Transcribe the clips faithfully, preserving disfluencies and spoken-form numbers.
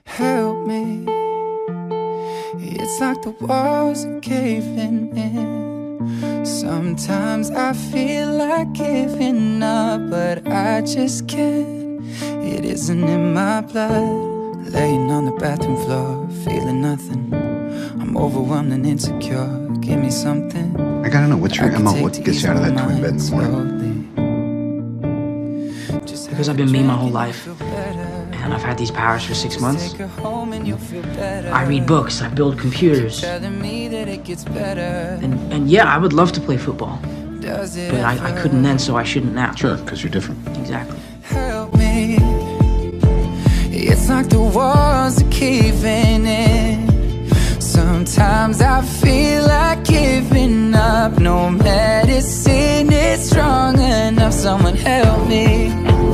help me. It's like the walls are caving in. Sometimes I feel like giving up, but I just can't. It isn't in my blood. Laying on the bathroom floor, feeling nothing. I'm overwhelmed and insecure. Give me something. I gotta know, what's your M O? What gets you out of that twin bed in the morning? Because I've been me my whole life, and I've had these powers for six months. I read books, I build computers, and, and yeah, I would love to play football, but I, I couldn't then, so I shouldn't now. Sure, because you're different. Exactly. Help me. It's like the walls are caving in. Sometimes I feel like giving up. No medicine is strong enough. Someone help me.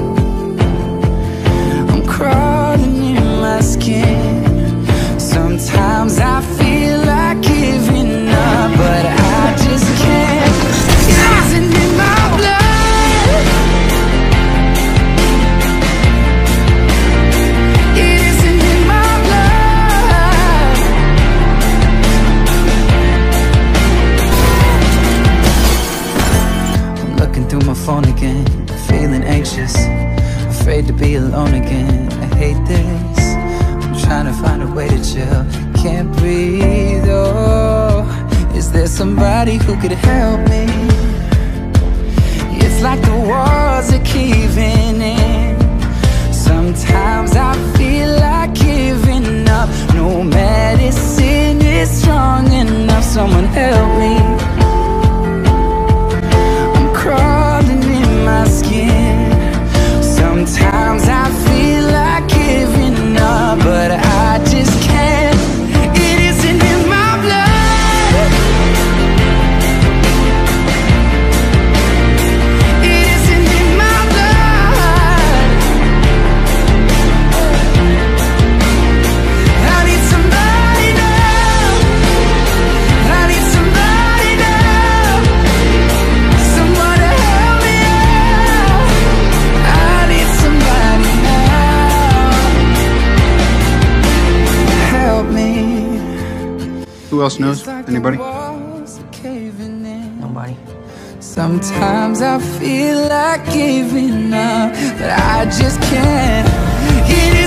I'm crawling in my skin. Sometimes I feel like giving up, but I just can't. It isn't in my blood. It isn't in my blood. I'm looking through my phone again, feeling anxious, afraid to be alone again. I hate this. I'm trying to find a way to chill. Can't breathe, oh. Is there somebody who could help me? It's like the walls are caving in. Sometimes I feel like giving up. No medicine is strong enough. Someone help me. I'm crawling in my skin. Sometimes I feel like giving up, but I just can't. It isn't in my blood. It isn't in my blood. I need somebody now. I need somebody now. Someone to help me out. I need somebody now. Help me. Who else knows? Anybody? Nobody. Sometimes I feel like giving up, but I just can't. It